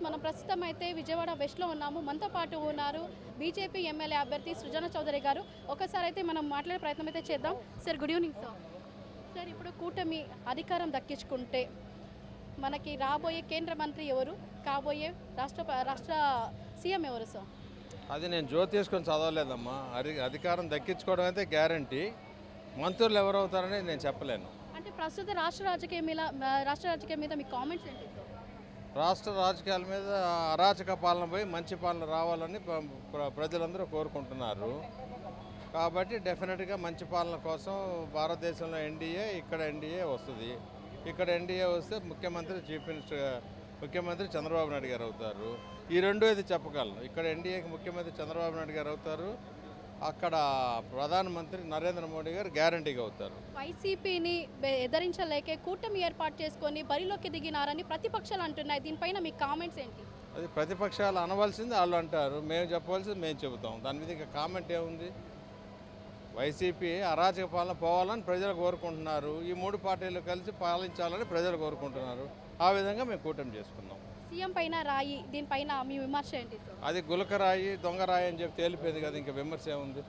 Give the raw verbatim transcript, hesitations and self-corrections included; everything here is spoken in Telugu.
మనం ప్రస్తుతం అయితే విజయవాడ వెస్ట్లో ఉన్నాము. మనతో పాటు ఉన్నారు బీజేపీ ఎమ్మెల్యే అభ్యర్థి సృజన చౌదరి గారు. ఒకసారి అయితే మనం మాట్లాడే ప్రయత్నం అయితే చేద్దాం. Sir good evening sir. Sir ఇప్పుడు కూటమి అధికారం దక్కించుకుంటే మనకి రాబోయే కేంద్ర మంత్రి ఎవరు, కాబోయే రాష్ట్ర రాష్ట్ర సీఎం ఎవరు సార్? అది నేను జ్యోతి తీసుకొని చదవలేదమ్మా. అధి అధికారం దక్కించుకోవడం అయితే గ్యారంటీ. మంత్రులు ఎవరు అవుతారని నేను చెప్పలేను. అంటే ప్రస్తుత రాష్ట్ర రాజకీయం మీద రాష్ట్ర రాజకీయం మీద మీ కామెంట్స్ ఏంటి సార్? రాష్ట్ర రాజకీయాల మీద అరాచక పాలన పోయి మంచి పాలన రావాలని ప్ర- ప్ర- ప్రజలందరూ కోరుకుంటున్నారు. కాబట్టి డెఫినెట్గా మంచి పాలన కోసం భారతదేశంలో ఎన్డీఏ, ఇక్కడ ఎన్డీఏ వస్తుంది. ఇక్కడ ఎన్డీఏ వస్తే ముఖ్యమంత్రి చీఫ్ మినిస్టర్ ముఖ్యమంత్రి చంద్రబాబు నాయుడు గారు అవుతారు. ఈ రెండు అయితే చెప్పగలను. ఇక్కడ ఎన్డీఏకి ముఖ్యమంత్రి చంద్రబాబు నాయుడు గారు అవుతారు, అక్కడ ప్రధానమంత్రి నరేంద్ర మోడీ గారు గ్యారంటీగా అవుతారు. వైసీపీని ఎదిరించలేకే కూటమి ఏర్పాటు చేసుకొని బరిలోకి దిగినారని ప్రతిపక్షాలు అంటున్నాయి. దీనిపైన మీ కామెంట్స్ ఏంటి? అది ప్రతిపక్షాలు అనవలసింది వాళ్ళు అంటారు, మేము చెప్పవలసింది మేము చెబుతాం. దాని మీద ఇంకా కామెంట్ ఏముంది? వైసీపీ అరాచక పాలన పోవాలని ప్రజలు కోరుకుంటున్నారు. ఈ మూడు పార్టీలు కలిసి పాలించాలని ప్రజలు కోరుకుంటున్నారు. ఆ విధంగా మేము కూటమి చేసుకున్నాం. సీఎం పైన రాయి, దీనిపైన మీ విమర్శ ఏంటి సార్? అది గులకరాయి దొంగరాయి అని చెప్పి తేలిపోయింది కదా, ఇంకా విమర్శ ఏముంది?